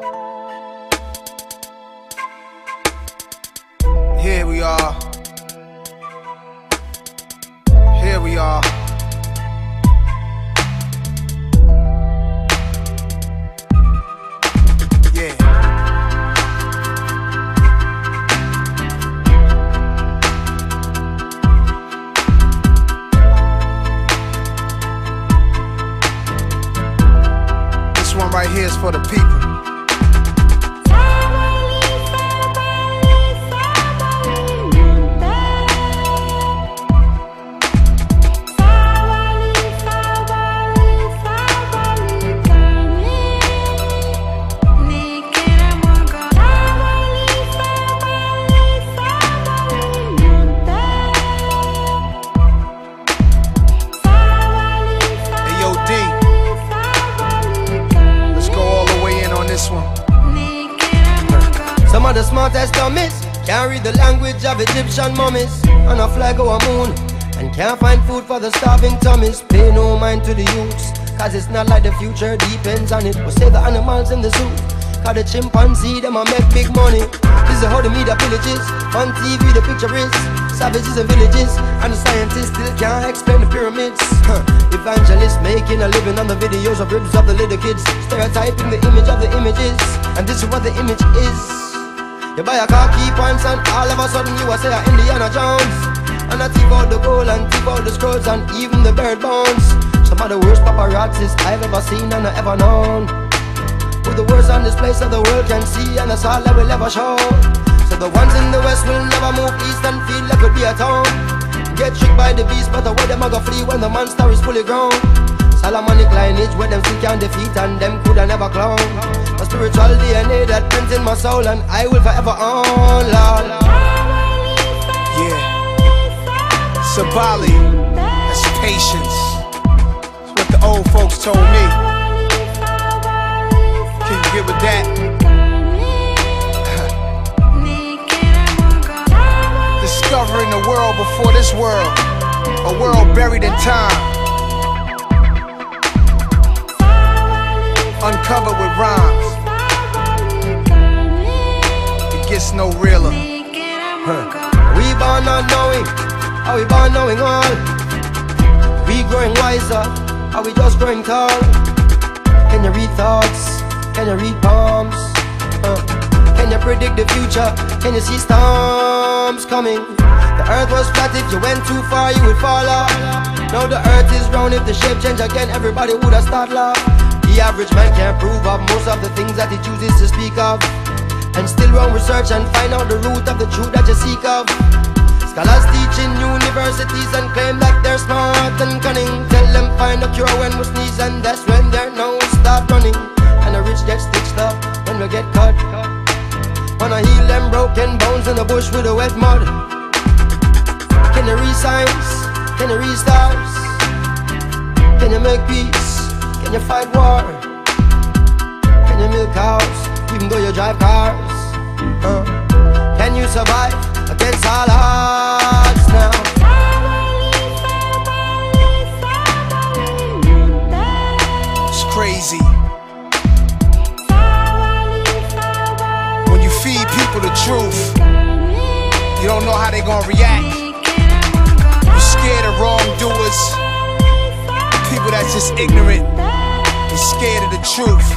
Here we are. Here we are. Yeah. This one right here is for the people. Some of the smartest dummies can't read the language of Egyptian mummies, and a flag over a moon, and can't find food for the starving tummies. Pay no mind to the youths, cause it's not like the future depends on it. We'll save the animals in the zoo, cause the chimpanzee them a make big money. This is how the media villages, on TV the picture is savages and villages, and the scientists still can't explain the pyramids. Evangelists making a living on the videos of ribs of the little kids, stereotyping the image of the images, and this is what the image is. You buy a car, key points, and all of a sudden you are say Indiana Jones, and I thief out the gold and thief out the scrolls and even the bird bones. Some of the worst paparazzis I've ever seen and I've ever known, with the worst on display so the world can see, and that's all I will ever show. So the ones in the west will never move east and feel like it'll be a town. Get tricked by the beast, but the way them a go flee when the monster is fully grown. Solomonic lineage where them still can't defeat and them coulda never clown. A spiritual DNA that prints in my soul and I will forever own, Lord. Yeah. Sabali, that's patience. That's what the old folks told me. Can you get with that? Discovering the world before this world, a world buried in time, uncovered with rhymes. It gets no realer. We born not knowing, are we born knowing all? We growing wiser, are we just growing tall? Can you read thoughts? Can you read palms? Can you predict the future? Can you see storms coming? The earth was flat, if you went too far you would fall off. Now the earth is round, if the shape change again everybody would have start laugh. The average man can't prove of most of the things that he chooses to speak of, and still run research and find out the root of the truth that you seek of. Scholars teach in universities and claim that they're smart and cunning. Tell them find a cure when we sneeze, and that's when their nose start running. And the rich get stitched up when we get cut. Wanna heal them broken bones in the bush with the wet mud. Can you read signs? Can you read stars? Can you make peace? Can you fight war? Can you milk cows even though you drive cars? Can you survive against all odds now? It's crazy. When you feed people the truth, you don't know how they gonna react. You're scared of wrongdoers, people that's just ignorant and scared of the truth.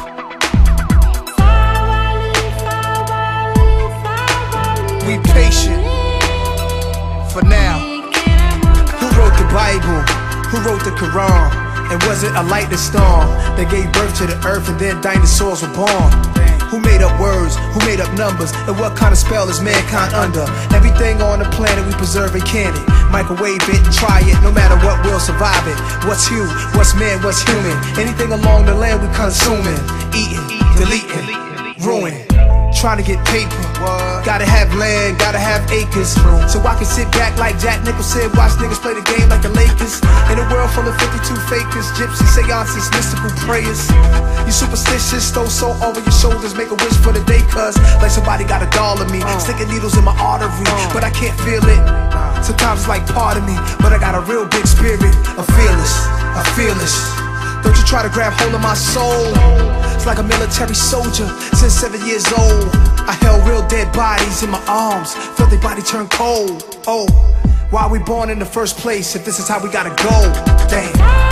We patient for now. Who wrote the Bible? Who wrote the Quran? And was it a lightning storm that gave birth to the earth and then dinosaurs were born? Who made up words? Who made up numbers? And what kind of spell is mankind under? Everything on the planet we preserve and can it. Microwave it, try it, no matter what, we'll survive it. What's you? What's man? What's human? Anything along the land we consuming, eating, deleting, ruin. Trying to get paper, gotta have land, gotta have acres, so I can sit back like Jack Nicholson, watch niggas play the game like the Lakers. In a world full of 52 fakers, gypsy seances, mystical prayers. You superstitious, throw salt over your shoulders, make a wish for the day, cuz like somebody got a doll of me, sticking needles in my artery, but I can't feel it. Sometimes it's like part of me, but I got a real big spirit, a fearless. Don't you try to grab hold of my soul. It's like a military soldier. Since 7 years old, I held real dead bodies in my arms, felt their body turn cold. Oh, why are we born in the first place if this is how we gotta go? Damn.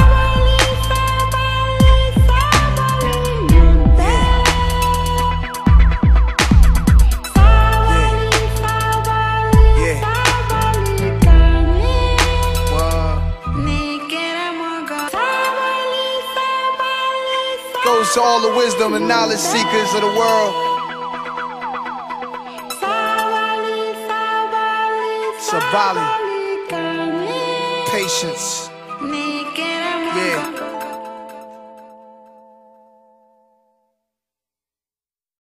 Goes to all the wisdom and knowledge seekers of the world. Sabali, patience.